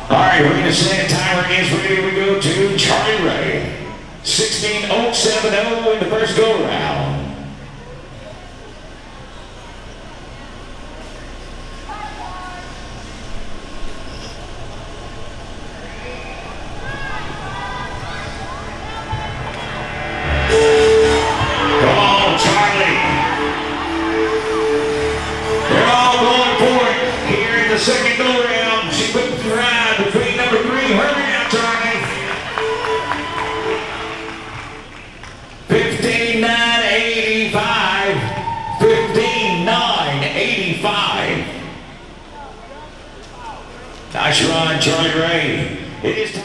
All right, arena set timer is ready. We go to Charlee Ray. 16.070 in the first go-round. Come on, Charlee. They're all going for it here in the second go-round. She put the ride between number 3. Hurry now, Charlee. 15.985. 15.985. Nice run, Charlee Ray. It is